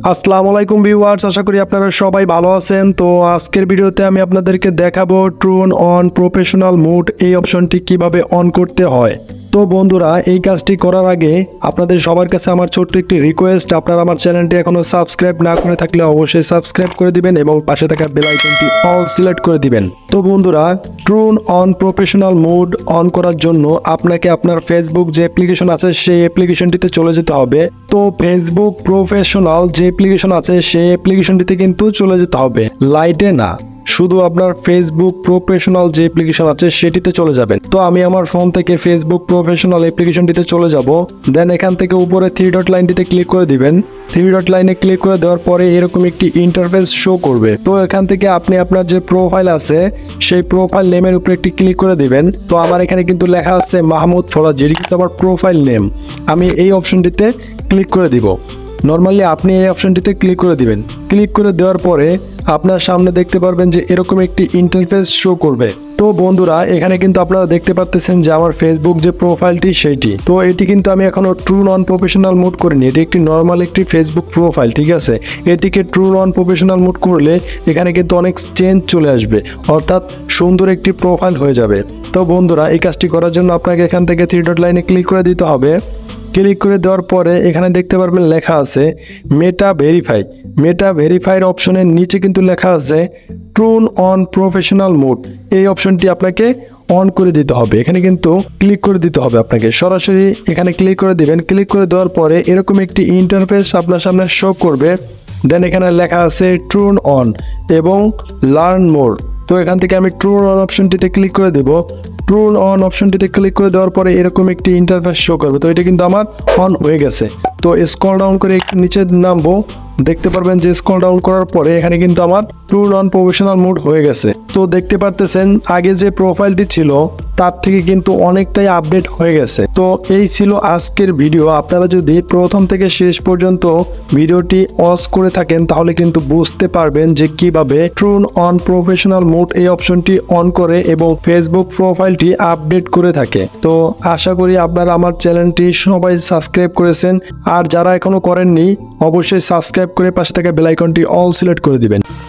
আসসালামু আলাইকুম ভিউয়ার্স, আশা করি আপনারা সবাই ভালো আছেন। তো আজকের ভিডিওতে আমি আপনাদেরকে দেখাবো ট্রুন অন প্রফেশনাল মোড এই অপশনটি কিভাবে অন করতে হয়। তো বন্ধুরা, এই কাজটি করার আগে আপনাদের সবার কাছে আমার ছোট্ট একটি রিকোয়েস্ট, আপনারা আমার চ্যানেলটি এখনও সাবস্ক্রাইব না করে থাকলে অবশ্যই সাবস্ক্রাইব করে দিবেন এবং পাশে থাকা বেল আইকনটি অল সিলেক্ট করে দিবেন। তো বন্ধুরা, turn on professional mode on করার জন্য আপনাকে আপনার ফেসবুক যে অ্যাপ্লিকেশন আছে সেই অ্যাপ্লিকেশনটিতে চলে যেতে হবে। তো ফেসবুক প্রফেশনাল যে অ্যাপ্লিকেশন আছে সেই অ্যাপ্লিকেশনটিতে কিন্তু চলে যেতে হবে, লাইটে না, শুধু আপনার ফেসবুক প্রফেশনাল যে অ্যাপ্লিকেশন আছে সেটিতে চলে যাবেন। তো আমি আমার ফোন থেকে ফেসবুক প্রফেশনাল অ্যাপ্লিকেশনটিতে চলে যাব। দেন এখান থেকে উপরে থ্রি ডট লাইনটিতে ক্লিক করে দিবেন। থ্রি ডট লাইনে ক্লিক করে দেওয়ার পরে এরকম একটি ইন্টারফেস শো করবে। তো এখান থেকে আপনি আপনার যে প্রোফাইল আছে সেই প্রোফাইল নেমের উপরে একটি ক্লিক করে দিবেন। তো আমার এখানে কিন্তু লেখা আছে মাহমুদ ফরাজ, যেটি কিন্তু আমার প্রোফাইল নেম। আমি এই অপশনটিতে ক্লিক করে দিব। নর্মালি আপনি এই অপশনটিতে ক্লিক করে দিবেন। ক্লিক করে দেওয়ার পরে আপনার সামনে দেখতে পারবেন যে এরকম একটি ইন্টারফেস শো করবে। তো বন্ধুরা, এখানে কিন্তু আপনারা দেখতে পাচ্ছেন যে আমার ফেসবুক যে প্রোফাইলটি সেইটি। তো এটি কিন্তু আমি এখনো ট্রু নন প্রফেশনাল মোড করিনি, এটি একটি নর্মাল একটি ফেসবুক প্রোফাইল, ঠিক আছে। এটিকে ট্রু নন প্রফেশনাল মোড করলে এখানে কিন্তু অনেক চেঞ্জ চলে আসবে, অর্থাৎ সুন্দর একটি প্রোফাইল হয়ে যাবে। তো বন্ধুরা, এই কাজটি করার জন্য আপনাকে এখান থেকে থ্রি ডট লাইনে ক্লিক করে দিতে হবে। ক্লিক করে দেওয়ার পরে এখানে দেখতে পারবেন লেখা আছে মেটা ভেরিফাই। মেটা ভেরিফাইয়ের অপশনের নিচে কিন্তু লেখা আছে ট্রুন অন প্রফেশনাল মোড। এই অপশনটি আপনাকে অন করে দিতে হবে। এখানে কিন্তু ক্লিক করে দিতে হবে, আপনাকে সরাসরি এখানে ক্লিক করে দিবেন। ক্লিক করে দেওয়ার পরে এরকম একটি ইন্টারফেস আপনার সামনে শো করবে। দেন এখানে লেখা আছে ট্রুন অন এবং লার্ন মোর। তো এখান থেকে আমি ট্রুন অন অপশনটিতে ক্লিক করে দেব। ট্রুন অন অপশনটিতে ক্লিক করে দেওয়ার পরে এরকম একটি ইন্টারফেস শো করবে। তো এটা কিন্তু আমার অন হয়ে গেছে। তো স্ক্রল ডাউন করে একটু নিচে নামবো, দেখতে পারবেন যে স্ক্রল ডাউন করার পরে এখানে কিন্তু আমার ট্রুন অন প্রফেশনাল মোড হয়ে গেছে। তো দেখতে পারতেছেন আগে যে প্রোফাইলটি ছিল তার থেকে কিন্তু অনেকটাই আপডেট হয়ে গেছে। তো এই ছিল আজকের ভিডিও। আপনারা যদি প্রথম থেকে শেষ পর্যন্ত ভিডিওটি ওয়াচ করে থাকেন তাহলে কিন্তু বুঝতে পারবেন যে কিভাবে ট্রুন অন প্রফেশনাল মোড এই অপশনটি অন করে এবং ফেসবুক প্রোফাইলটি আপডেট করে থাকে। তো আশা করি আপনারা আমার চ্যানেলটি সবাই সাবস্ক্রাইব করেছেন, আর যারা এখনো করেননি অবশ্যই সাবস্ক্রাইব করে পাশে থাকা বেল আইকনটি অল সিলেক্ট করে দিবেন।